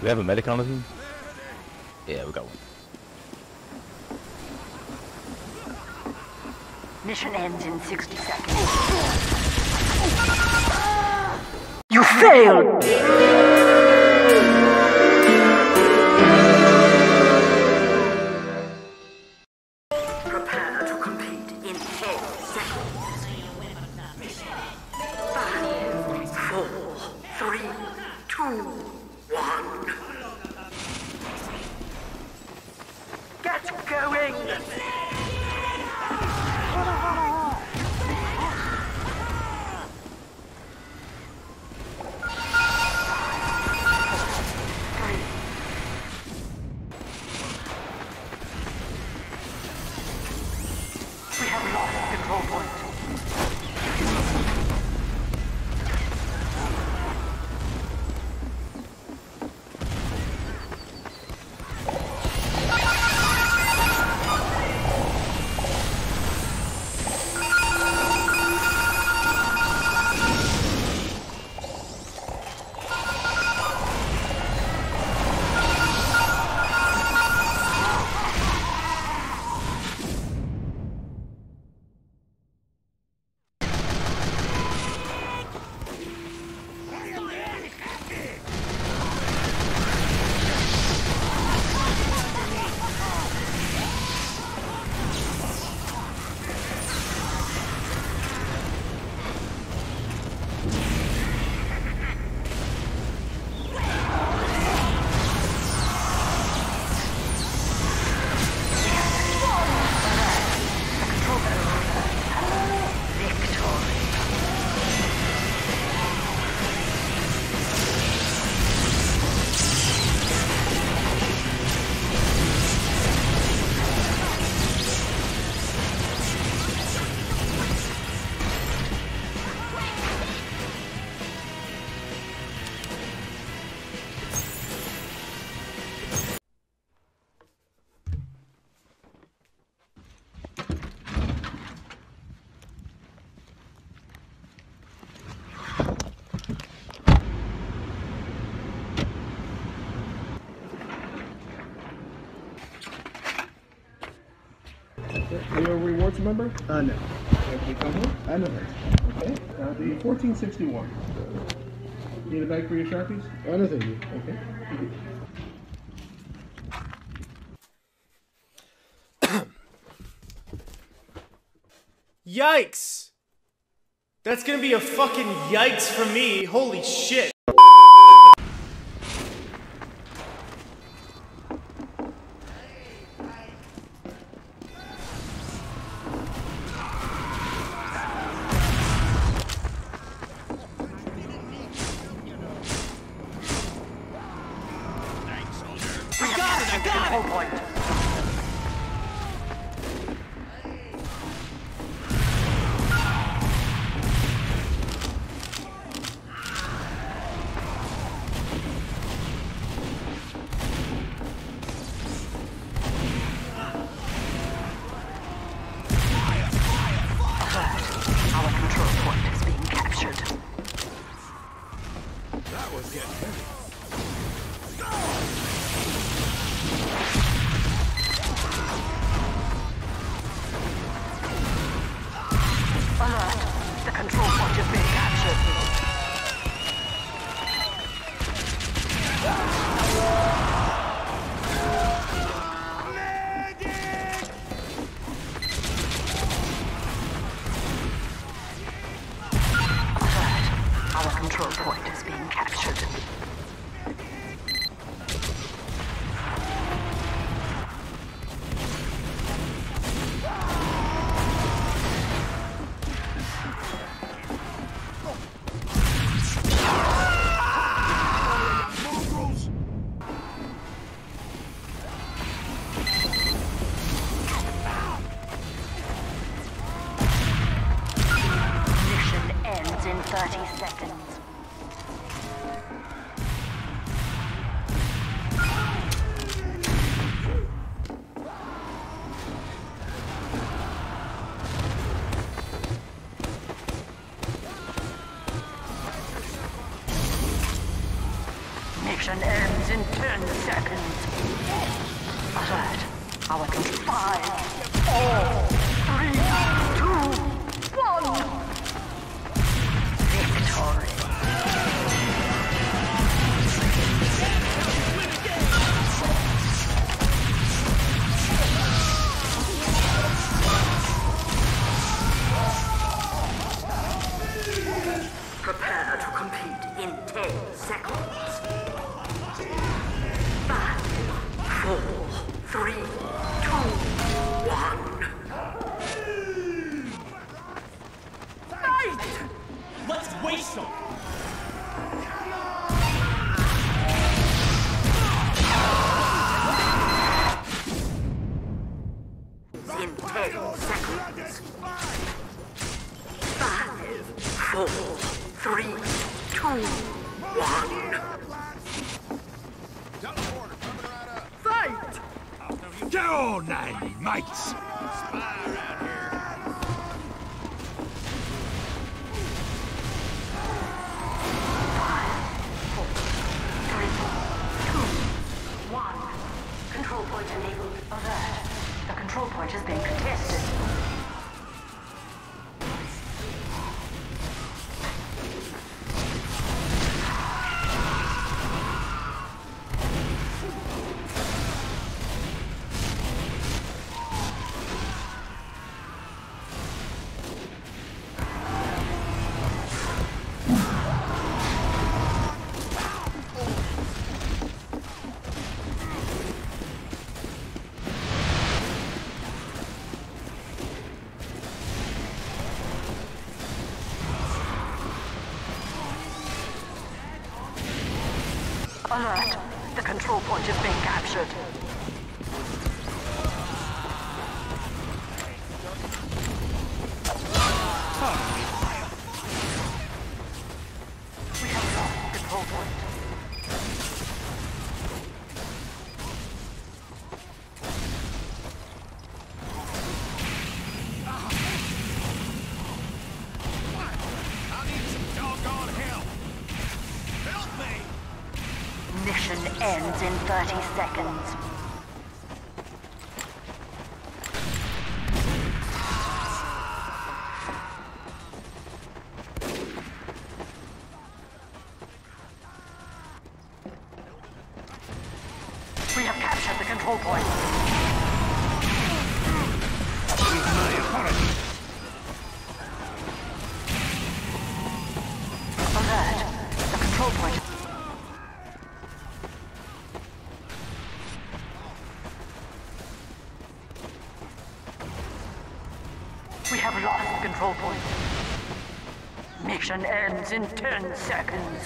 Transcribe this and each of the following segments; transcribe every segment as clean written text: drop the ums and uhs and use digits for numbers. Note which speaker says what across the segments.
Speaker 1: we have a medic on the team? Yeah, we got one.
Speaker 2: Mission ends in 60 seconds. You failed! Prepare to compete in 10 seconds. 5, 4, 3, 2, 1. Get going! We have lost control point.
Speaker 3: Are you a rewards member?
Speaker 4: No.
Speaker 3: Have you come here?
Speaker 4: I know.
Speaker 3: Okay. The 1461. Need a bag for your Sharpies?
Speaker 4: I know thank you.
Speaker 3: Okay.
Speaker 5: Yikes! That's gonna be a fucking yikes for me. Holy shit.
Speaker 2: I got it! Point. Our control point is being captured.
Speaker 6: That was getting heavy.
Speaker 2: Mission ends in 10 seconds. Alert. Our control. 5, 4, 3, 2, 1. Victory. Prepare to compete in 10 seconds. 5, 4, 3, 2, 1. Fight!
Speaker 5: Let's waste them!
Speaker 2: In 10 seconds. 5, 4, 3, 2, 1. Fight!
Speaker 4: Go, 90 mates!
Speaker 2: Control point enabled. Alert. The control point is being contested. Alert. The control point is being captured. We have lost control point.
Speaker 4: I need some doggone help! Help me!
Speaker 2: Mission ends in 30 seconds. We have captured the control point.
Speaker 4: My apologies.
Speaker 2: Alert. The control point. We have lost control point. Mission ends in 10 seconds.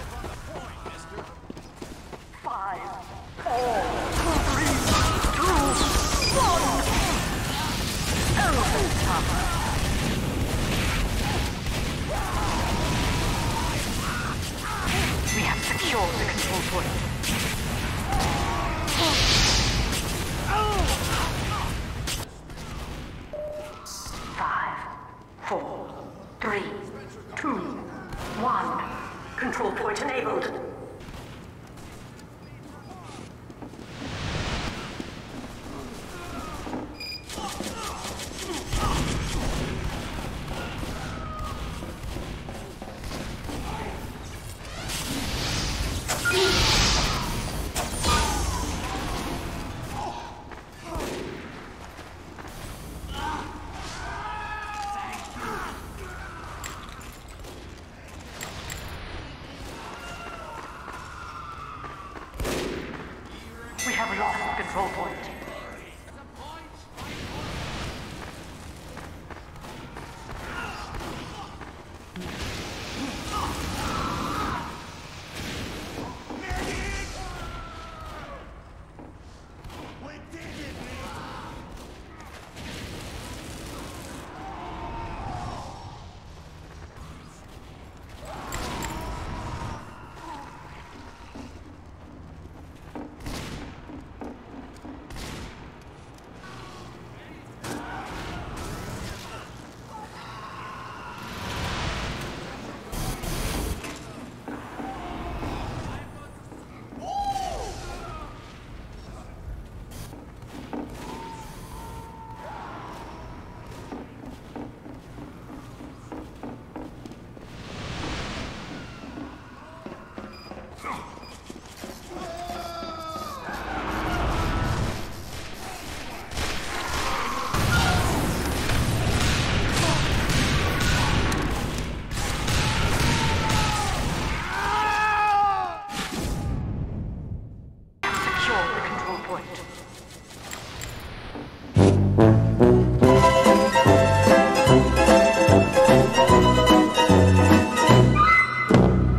Speaker 2: 5, 4, 3, 2, 1. Elephant Tower. We have secured the control point. 5, 4, 3, 2, 1. Control point enabled. We have lost control point. point.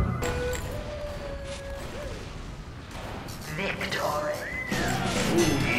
Speaker 2: Victory.